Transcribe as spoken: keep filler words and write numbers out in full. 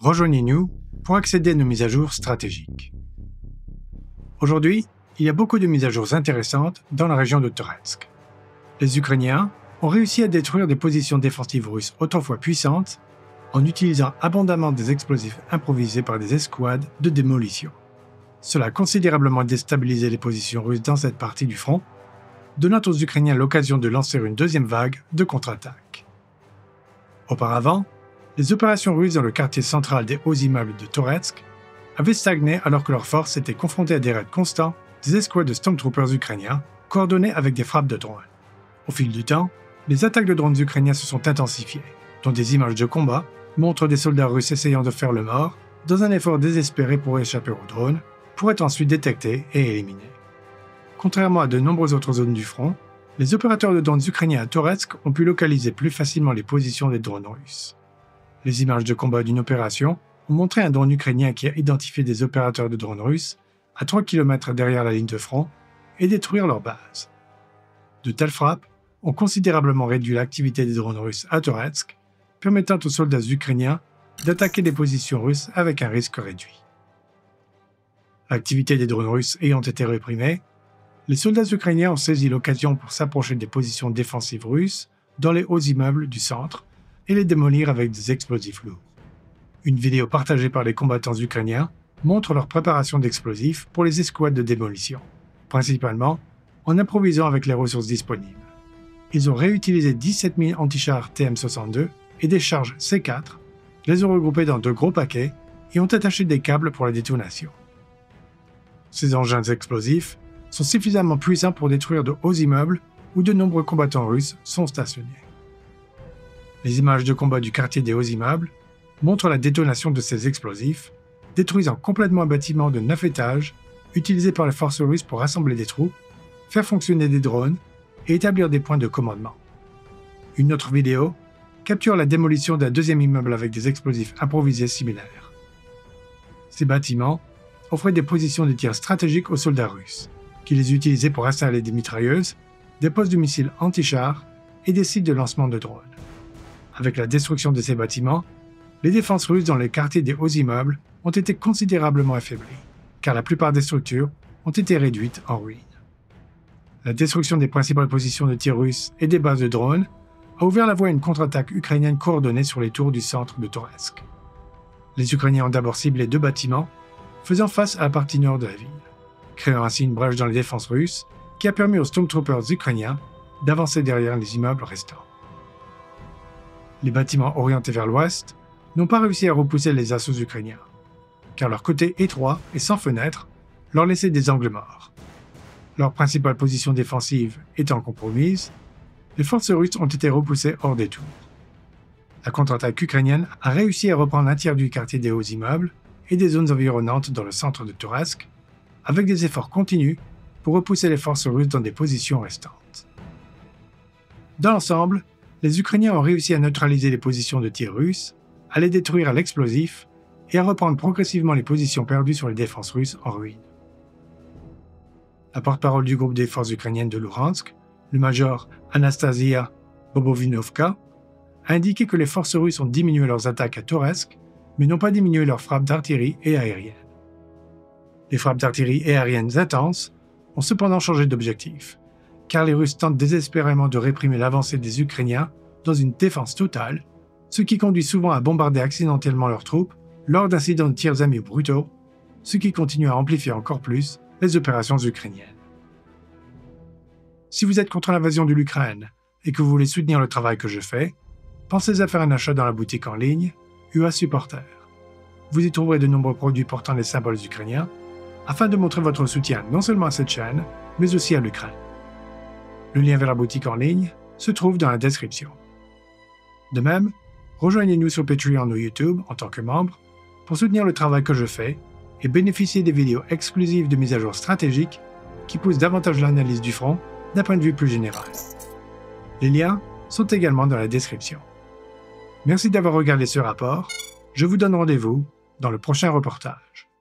Rejoignez-nous pour accéder à nos mises à jour stratégiques. Aujourd'hui, il y a beaucoup de mises à jour intéressantes dans la région de Toretsk. Les Ukrainiens ont réussi à détruire des positions défensives russes autrefois puissantes en utilisant abondamment des explosifs improvisés par des escouades de démolition. Cela a considérablement déstabilisé les positions russes dans cette partie du front, donnant aux Ukrainiens l'occasion de lancer une deuxième vague de contre-attaque. Auparavant, les opérations russes dans le quartier central des hauts immeubles de Toretsk avaient stagné alors que leurs forces étaient confrontées à des raids constants des escouades de Stormtroopers ukrainiens coordonnés avec des frappes de drones. Au fil du temps, les attaques de drones ukrainiens se sont intensifiées, dont des images de combat montrent des soldats russes essayant de faire le mort dans un effort désespéré pour échapper aux drones, pour être ensuite détectés et éliminés. Contrairement à de nombreuses autres zones du front, les opérateurs de drones ukrainiens à Toretsk ont pu localiser plus facilement les positions des drones russes. Les images de combat d'une opération ont montré un drone ukrainien qui a identifié des opérateurs de drones russes à trois kilomètres derrière la ligne de front et détruire leur base. De telles frappes ont considérablement réduit l'activité des drones russes à Toretsk, permettant aux soldats ukrainiens d'attaquer des positions russes avec un risque réduit. L'activité des drones russes ayant été réprimée, les soldats ukrainiens ont saisi l'occasion pour s'approcher des positions défensives russes dans les hauts immeubles du centre et les démolir avec des explosifs lourds. Une vidéo partagée par les combattants ukrainiens montre leur préparation d'explosifs pour les escouades de démolition, principalement en improvisant avec les ressources disponibles. Ils ont réutilisé dix-sept mille antichars T M soixante-deux et des charges C quatre, les ont regroupés dans deux gros paquets et ont attaché des câbles pour la détonation. Ces engins explosifs sont suffisamment puissants pour détruire de hauts immeubles où de nombreux combattants russes sont stationnés. Les images de combat du quartier des hauts immeubles montrent la détonation de ces explosifs, détruisant complètement un bâtiment de neuf étages utilisé par les forces russes pour rassembler des troupes, faire fonctionner des drones et établir des points de commandement. Une autre vidéo capture la démolition d'un deuxième immeuble avec des explosifs improvisés similaires. Ces bâtiments offraient des positions de tir stratégiques aux soldats russes, qui les utilisaient pour installer des mitrailleuses, des postes de missiles anti-chars et des sites de lancement de drones. Avec la destruction de ces bâtiments, les défenses russes dans les quartiers des hauts immeubles ont été considérablement affaiblies, car la plupart des structures ont été réduites en ruines. La destruction des principales positions de tir russes et des bases de drones a ouvert la voie à une contre-attaque ukrainienne coordonnée sur les tours du centre de Toretsk. Les Ukrainiens ont d'abord ciblé deux bâtiments, faisant face à la partie nord de la ville, créant ainsi une brèche dans les défenses russes qui a permis aux Stormtroopers ukrainiens d'avancer derrière les immeubles restants. Les bâtiments orientés vers l'ouest n'ont pas réussi à repousser les assauts ukrainiens, car leur côté étroit et sans fenêtres leur laissait des angles morts. Leur principale position défensive étant compromise, les forces russes ont été repoussées hors des tours. La contre-attaque ukrainienne a réussi à reprendre un tiers du quartier des hauts immeubles et des zones environnantes dans le centre de Toretsk, avec des efforts continus pour repousser les forces russes dans des positions restantes. Dans l'ensemble, les Ukrainiens ont réussi à neutraliser les positions de tir russes, à les détruire à l'explosif et à reprendre progressivement les positions perdues sur les défenses russes en ruine. La porte-parole du groupe des forces ukrainiennes de Luhansk, le major Anastasia Bobovinovka, a indiqué que les forces russes ont diminué leurs attaques à Toretsk, mais n'ont pas diminué leurs frappes d'artillerie et aériennes. Les frappes d'artillerie et aériennes intenses ont cependant changé d'objectif, car les Russes tentent désespérément de réprimer l'avancée des Ukrainiens dans une défense totale, ce qui conduit souvent à bombarder accidentellement leurs troupes lors d'incidents de tirs amis brutaux, ce qui continue à amplifier encore plus les opérations ukrainiennes. Si vous êtes contre l'invasion de l'Ukraine et que vous voulez soutenir le travail que je fais, pensez à faire un achat dans la boutique en ligne U A Supporter. Vous y trouverez de nombreux produits portant les symboles ukrainiens afin de montrer votre soutien non seulement à cette chaîne, mais aussi à l'Ukraine. Le lien vers la boutique en ligne se trouve dans la description. De même, rejoignez-nous sur Patreon ou YouTube en tant que membre pour soutenir le travail que je fais et bénéficier des vidéos exclusives de mises à jour stratégiques qui poussent davantage l'analyse du front d'un point de vue plus général. Les liens sont également dans la description. Merci d'avoir regardé ce rapport. Je vous donne rendez-vous dans le prochain reportage.